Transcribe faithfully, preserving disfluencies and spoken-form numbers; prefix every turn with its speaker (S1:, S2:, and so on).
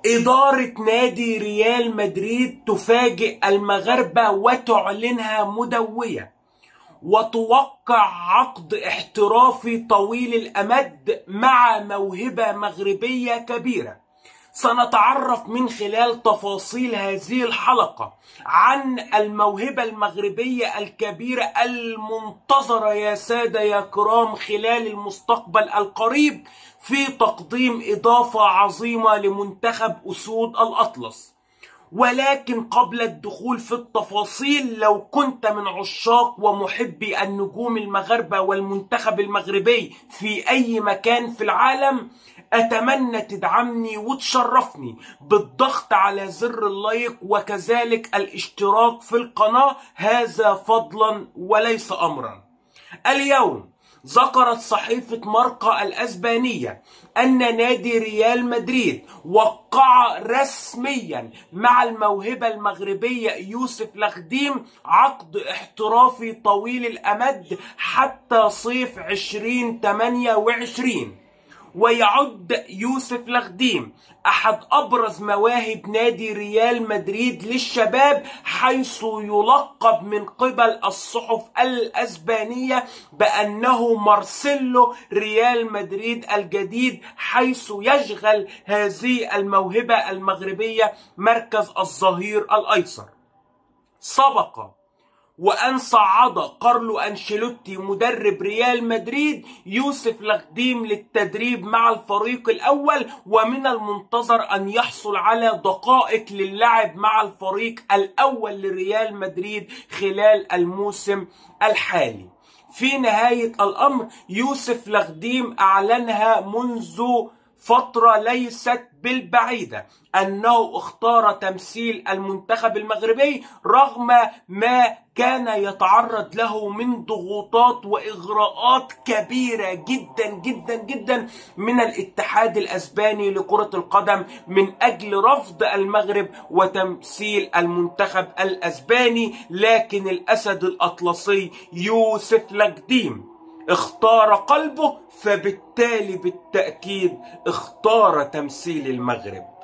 S1: إدارة نادي ريال مدريد تفاجئ المغاربة وتعلنها مدوية، وتوقع عقد احترافي طويل الأمد مع موهبة مغربية كبيرة. سنتعرف من خلال تفاصيل هذه الحلقة عن الموهبة المغربية الكبيرة المنتظرة يا سادة يا كرام خلال المستقبل القريب في تقديم إضافة عظيمة لمنتخب أسود الأطلس. ولكن قبل الدخول في التفاصيل، لو كنت من عشاق ومحبي النجوم المغاربة والمنتخب المغربي في أي مكان في العالم، أتمنى تدعمني وتشرفني بالضغط على زر اللايك وكذلك الاشتراك في القناة، هذا فضلا وليس أمرا. اليوم ذكرت صحيفة ماركا الأسبانية أن نادي ريال مدريد وقع رسميا مع الموهبة المغربية يوسف لغديم عقد احترافي طويل الأمد حتى صيف ألفين وثمانية وعشرين. ويعد يوسف لغديم أحد أبرز مواهب نادي ريال مدريد للشباب، حيث يلقب من قبل الصحف الأسبانية بأنه مارسيلو ريال مدريد الجديد، حيث يشغل هذه الموهبة المغربية مركز الظهير الأيسر. سبق وأن صعد كارلو أنشيلوتي مدرب ريال مدريد يوسف لغديم للتدريب مع الفريق الأول، ومن المنتظر أن يحصل على دقائق للعب مع الفريق الأول لريال مدريد خلال الموسم الحالي. في نهاية الأمر يوسف لغديم أعلنها منذ فترة ليست بالبعيدة أنه اختار تمثيل المنتخب المغربي رغم ما كان يتعرض له من ضغوطات وإغراءات كبيرة جدا جدا جدا من الاتحاد الأسباني لكرة القدم من أجل رفض المغرب وتمثيل المنتخب الأسباني. لكن الأسد الأطلسي يوسف لغديم اختار قلبه، فبالتالي بالتأكيد اختار تمثيل المغرب.